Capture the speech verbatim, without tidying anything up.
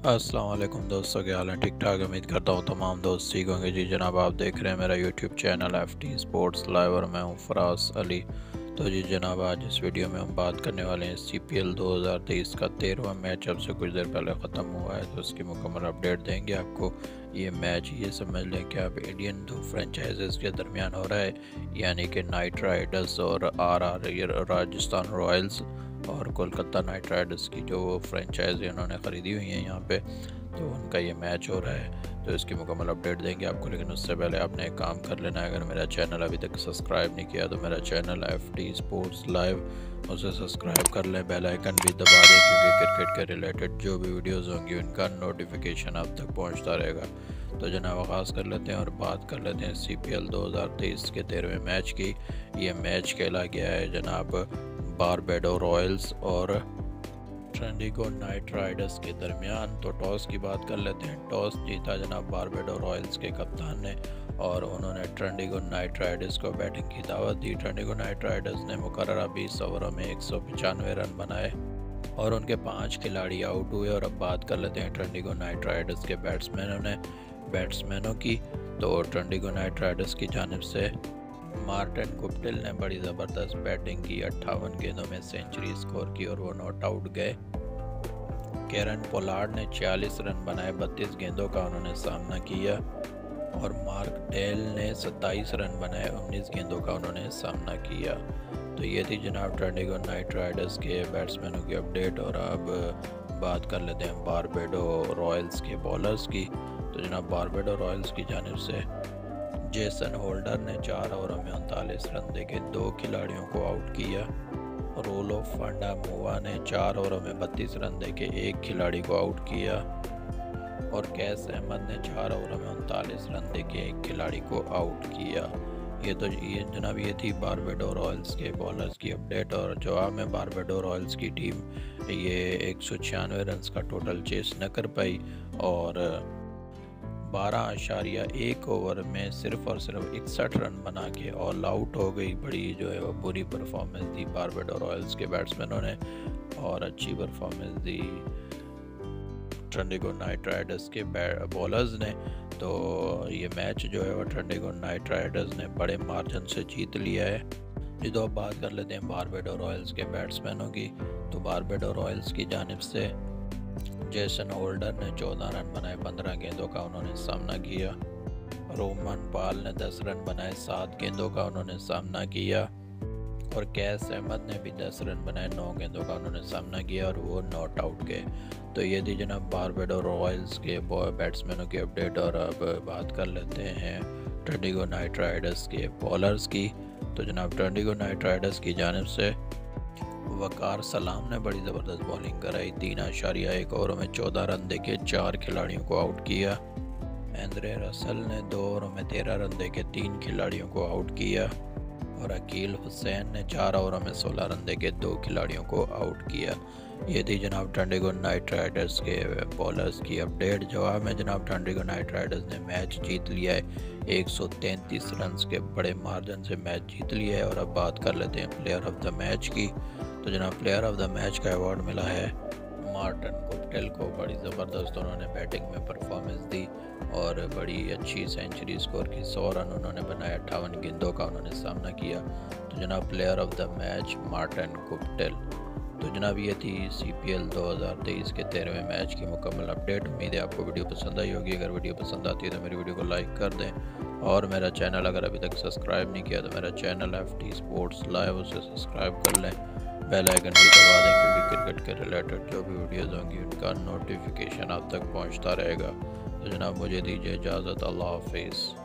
अस्सलाम वालेकुम दोस्तों, क्या हाल है? ठीक ठाक। उम्मीद करता हूँ तमाम दोस्त ठीक होंगे। जी जनाब, आप देख रहे हैं मेरा YouTube channel F T sports live और मैं हूँ फराज अली। तो जी जनाब, आज इस वीडियो में हम बात करने वाले हैं सी पी एल दो हज़ार तेईस का तेरहवां मैच अब से कुछ देर पहले ख़त्म हुआ है, तो उसकी मुकम्मल अपडेट देंगे आपको। ये मैच ये समझ लें कि अब इंडियन दो फ्रेंचाइजीज़ के दरमियान हो रहा है, यानी कि नाइट राइडर्स और आर आर राजस्थान रॉयल्स और कोलकाता नाइट राइडर्स की जो फ्रेंचाइजी उन्होंने ख़रीदी हुई है यहाँ पे, तो उनका ये मैच हो रहा है। तो इसकी मुकम्मल अपडेट देंगे आपको, लेकिन उससे पहले आपने एक काम कर लेना है। अगर मेरा चैनल अभी तक सब्सक्राइब नहीं किया तो मेरा channel F T sports live, उसे सब्सक्राइब कर लें, बेल आइकन भी दबा दें, क्योंकि क्रिकेट के रिलेटेड जो भी वीडियोज़ होंगी उनका नोटिफिकेशन आप तक पहुँचता रहेगा। तो जनाब, आगाज़ कर लेते हैं और बात कर लेते हैं सी पी एल दो हज़ार तेईस के तेरहवें मैच की। ये मैच खेला गया है जनाब बारबेडो रॉयल्स और ट्रेंडिगो नाइट राइडर्स के दरमियान। तो टॉस की बात कर लेते हैं। टॉस जीता जनाब बारबेडो रॉयल्स के कप्तान ने और उन्होंने ट्रेंडिगो नाइट राइडर्स को बैटिंग की दावत दी। ट्रेंडिगो नाइट राइडर्स ने मुकर्ररा बीस ओवरों में एक सौ पचानवे रन बनाए और उनके पाँच खिलाड़ी आउट हुए। और अब बात कर लेते हैं ट्रेंडिगो नाइट राइडर्स के बैट्समैनों ने बैट्समैनों की। तो ट्रेंडिगो नाइट राइडर्स की जानिब से मार्टिन गुप्टिल ने बड़ी ज़बरदस्त बैटिंग की, अट्ठावन गेंदों में सेंचुरी स्कोर की और वो नॉट आउट गए। केरन पोलार्ड ने छियालीस रन बनाए, बत्तीस गेंदों का उन्होंने सामना किया। और मार्क डेल ने सत्ताईस रन बनाए, उन्नीस गेंदों का उन्होंने सामना किया। तो ये थी जनाब ट्रेंडिगो नाइट राइडर्स के बैट्समैनों की अपडेट। और अब बात कर लेते हैं बारबेडो रॉयल्स के बॉलर्स की। तो जनाब बारबेडो रॉयल्स की जानिब से जेसन होल्डर ने चार ओवरों में उनतालीस रन देके दो खिलाड़ियों को आउट किया। रोलो फंडा मोवा ने चार ओवरों में बत्तीस रन देके एक खिलाड़ी को आउट किया। और कैस अहमद ने चार ओवरों में उनतालीस रन देके एक खिलाड़ी को आउट किया। ये तो ये जनाब ये थी बारबेडो रॉयल्स के बॉलर्स की अपडेट। और जवाब में बारबेडो रॉयल्स की टीम ये एक सौ छियानवे रन का टोटल चेस न कर पाई और बारह आशारिया एक ओवर में सिर्फ और सिर्फ इकसठ रन बना के ऑल आउट हो गई। बड़ी जो है वो बुरी परफॉर्मेंस दी बारबेडो रॉयल्स के बैट्समैनों ने और अच्छी परफॉर्मेंस दी ट्रेंडिगो नाइट राइडर्स के बॉलर्स ने। तो ये मैच जो है वो ट्रेंडिगो नाइट राइडर्स ने बड़े मार्जिन से जीत लिया है। जी तो अब बात कर लेते हैं बारबेडो रॉयल्स के बैट्समैनों की। तो बारबेडो रॉयल्स की जानिब से जेसन होल्डर ने चौदह रन बनाए, पंद्रह गेंदों का उन्होंने सामना किया। रोमन पाल ने दस रन बनाए, सात गेंदों का उन्होंने सामना किया। और कैस अहमद ने भी दस रन बनाए, नौ गेंदों का उन्होंने सामना किया और वो नॉट आउट गए। तो ये थी जनाब बारबेडो रॉयल्स के बैट्समैनों की अपडेट। और अब बात कर लेते हैं ट्रेंडिगो नाइट राइडर्स के बॉलर्स की। तो जनाब ट्रेंडिगो नाइट राइडर्स की जानिब से वकार सलाम ने बड़ी ज़बरदस्त बॉलिंग कराई, तीन आशारिया एक ओवरों में चौदह रन देके चार खिलाड़ियों को आउट किया। एंड्रे रसल ने दो ओवरों में तेरह रन देके तीन खिलाड़ियों को आउट किया। और अकील हुसैन ने चार ओवरों में सोलह रन देके दो खिलाड़ियों को आउट किया। ये थी जनाब ट्रेंडिगो नाइट राइडर्स के बॉलर्स की अपडेट। जवाब में जनाब ट्रेंडिगो नाइट राइडर्स ने मैच जीत लिया है, एक सौ तैंतीस रन के बड़े मार्जिन से मैच जीत लिया है। और अब बात कर लेते हैं प्लेयर ऑफ द मैच की। तो जनाब प्लेयर ऑफ द मैच का अवार्ड मिला है मार्टिन गुप्टिल को। बड़ी ज़बरदस्त उन्होंने बैटिंग में परफॉर्मेंस दी और बड़ी अच्छी सेंचुरी स्कोर की, सौ रन उन्होंने बनाए, अट्ठावन गेंदों का उन्होंने सामना किया। तो जनाब player of the match Martin Guptill. तो जनाब ये थी सी पी एल दो हज़ार तेईस के तेरहवें मैच की मुकम्मल अपडेट। उम्मीद है आपको वीडियो पसंद आई होगी। अगर वीडियो पसंद आती है तो मेरी वीडियो को लाइक कर दें और मेरा चैनल अगर अभी तक सब्सक्राइब नहीं किया तो मेरा channel F T sports live, उसे सब्सक्राइब कर लें, बेल आइकन भी दबा दें, क्योंकि क्रिकेट के रिलेटेड जो भी वीडियोज़ होंगी उनका नोटिफिकेशन आप तक पहुंचता रहेगा। तो जनाब मुझे दीजिए इजाज़त। अल्लाह हाफिज़।